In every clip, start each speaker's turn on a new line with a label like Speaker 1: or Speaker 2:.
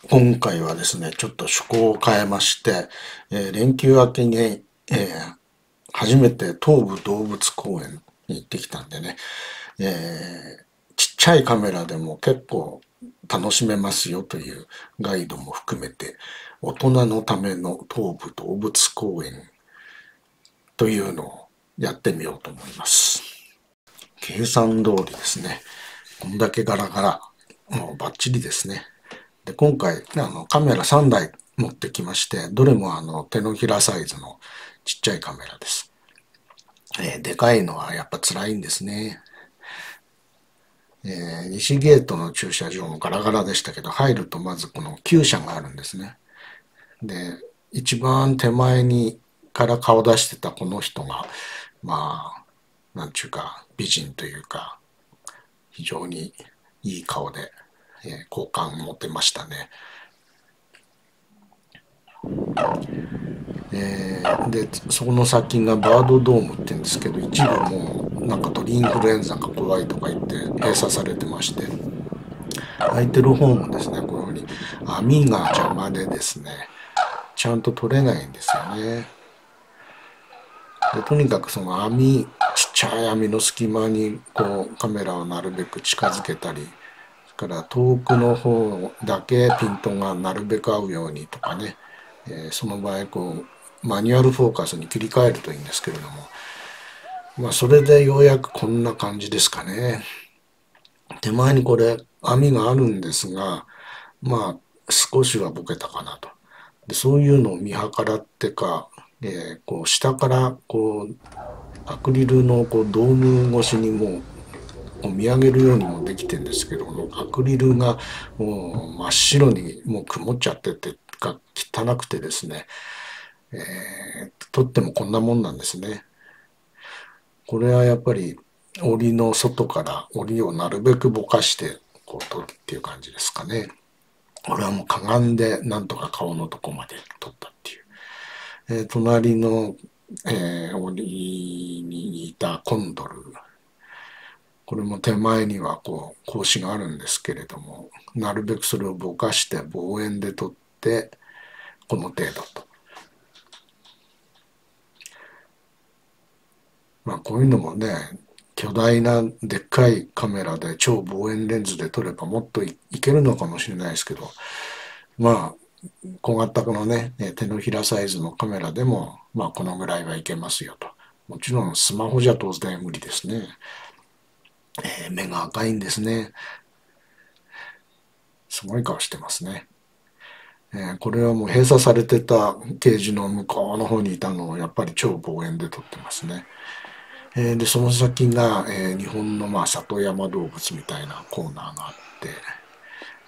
Speaker 1: 今回はですね、ちょっと趣向を変えまして、連休明けに、初めて東武動物公園に行ってきたんでね、ちっちゃいカメラでも結構楽しめますよというガイドも含めて、大人のための東武動物公園というのをやってみようと思います。計算通りですね、こんだけガラガラ、もうバッチリですね。で、今回、カメラ3台持ってきまして、どれも手のひらサイズのちっちゃいカメラです。でかいのはやっぱ辛いんですね。西ゲートの駐車場もガラガラでしたけど、入るとまずこの厩舎があるんですね。で、一番手前にから顔出してたこの人が、まあ、なんちゅうか、美人というか、非常にいい顔で、好感持てましたね。で、そこの先がバードドームって言うんですけど、一部もうなんか鳥インフルエンザが怖いとか言って閉鎖されてまして、空いてる方もですね、こういうふうに網が邪魔でですね、ちゃんと取れないんですよね。で、とにかくその網、ちっちゃい網の隙間にこうカメラをなるべく近づけたり、それから遠くの方だけピントがなるべく合うようにとかね、その場合こうマニュアルフォーカスに切り替えるといいんですけれども、まあそれでようやくこんな感じですかね。手前にこれ網があるんですが、まあ少しはボケたかなと。で、そういうのを見計らってか、こう下からこうアクリルのこうドーム越しにもうこう見上げるようにもできてんですけど、アクリルがもう真っ白にもう曇っちゃっててが汚くてですね、撮ってもこんなもんなんですね。これはやっぱり檻の外から檻をなるべくぼかしてこう撮るっていう感じですかね。これはもうかがんでなんとか顔のとこまで撮ったっていう。隣の、檻にいたコンドル。これも手前にはこう格子があるんですけれども、なるべくそれをぼかして望遠で撮ってこの程度と。まあこういうのもね、巨大なでっかいカメラで超望遠レンズで撮ればもっといけるのかもしれないですけど、まあ小型のね、手のひらサイズのカメラでも、まあこのぐらいはいけますよと。もちろんスマホじゃ当然無理ですね。目が赤いんですね。すごい顔してますね。これはもう閉鎖されてたケージの向こうの方にいたのをやっぱり超望遠で撮ってますね。で、その先が、日本のまあ里山動物みたいなコーナーがあって、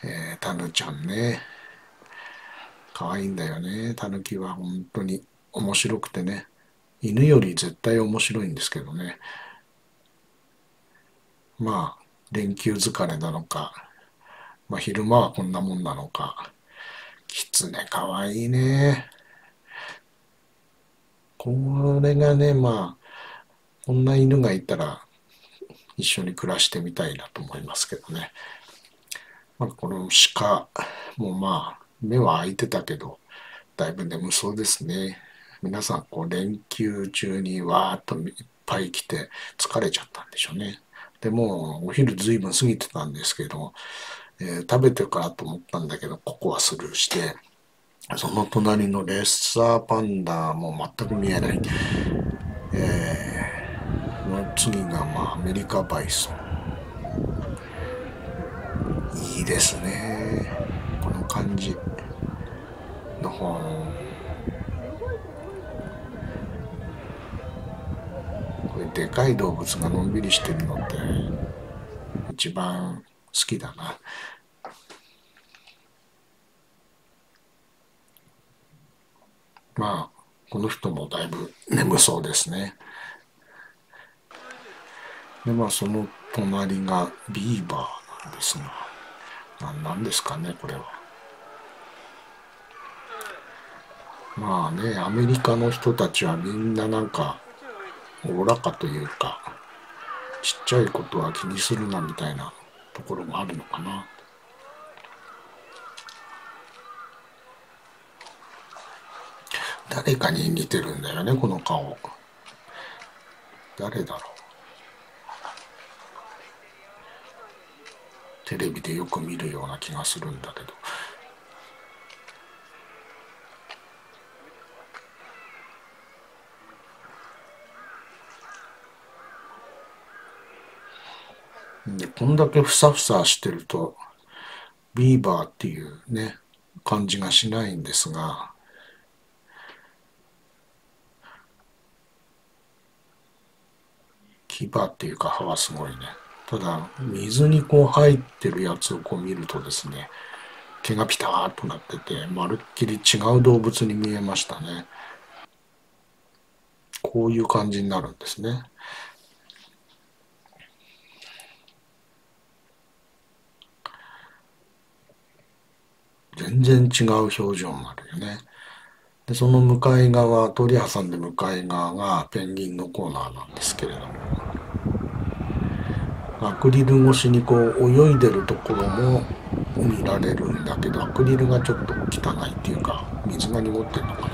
Speaker 1: タヌちゃんね。可愛いんだよね。タヌキは本当に面白くてね。犬より絶対面白いんですけどね。まあ、連休疲れなのか、まあ昼間はこんなもんなのか。キツネ可愛いね。これがね、まあ、こんな犬がいたら一緒に暮らしてみたいなと思いますけどね。まあ、この鹿もまあ、目は開いてたけど、だいぶ眠そうですね。皆さん、こう、連休中にわーっといっぱい来て疲れちゃったんでしょうね。でもう、お昼ずいぶん過ぎてたんですけど、食べてからと思ったんだけど、ここはスルーして、その隣のレッサーパンダも全く見えない。その次がまあアメリカバイソン。いいですね。この感じの方。これでかい動物がのんびりしてるのって一番好きだな。まあ、この人もだいぶ眠そうですね。で、まあ、その隣がビーバーなんですが、なんですかね、これは。まあね、アメリカの人たちはみんななんか、おおらかというか、ちっちゃいことは気にするなみたいなところがあるのかな。 誰かに似てるんだよね、この顔。誰だろう。テレビでよく見るような気がするんだけど。で、こんだけふさふさしてると、ビーバーっていうね、感じがしないんですが、牙っていうか歯はすごいね。ただ、水にこう入ってるやつをこう見るとですね、毛がピターっとなってて、まるっきり違う動物に見えましたね。こういう感じになるんですね。全然違う表情になるよね。で、その向かい側、通り挟んで向かい側がペンギンのコーナーなんですけれども、アクリル越しにこう泳いでるところも見られるんだけど、アクリルがちょっと汚いっていうか、水が濁ってるのかな。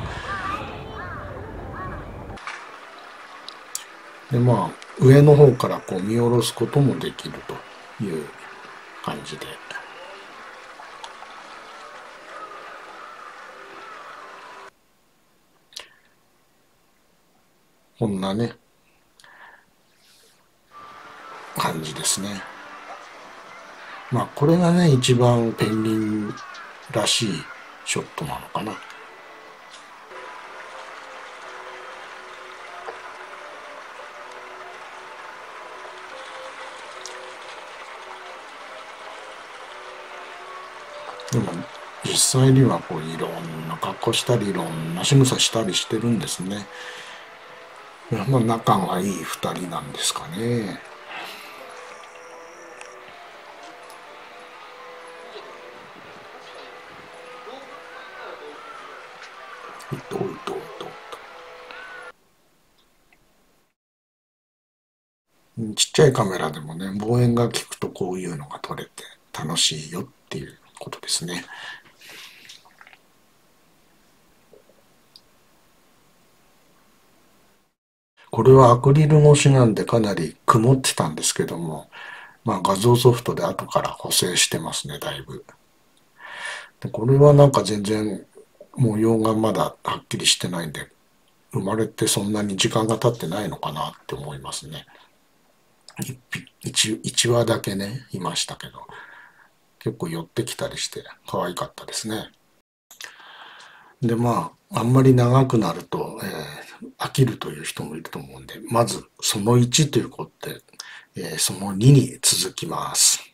Speaker 1: で、まあ、上の方からこう見下ろすこともできるという感じで。こんなね、感じですね。まあ、これがね、一番ペンギンらしいショットなのかな。でも、実際にはこういろんな格好したり、いろんな仕草したりしてるんですね。まあ、仲がいい二人なんですかね。いといといと。ちっちゃいカメラでもね、望遠が効くとこういうのが撮れて楽しいよっていうことですね。これはアクリル越しなんでかなり曇ってたんですけども、まあ画像ソフトで後から補正してますね、だいぶ。で、これはなんか全然模様がまだはっきりしてないんで、生まれてそんなに時間が経ってないのかなって思いますね。一羽だけね、いましたけど、結構寄ってきたりして可愛かったですね。で、まあ、あんまり長くなると、飽きるという人もいると思うんで、まずその1ということで、その2に続きます。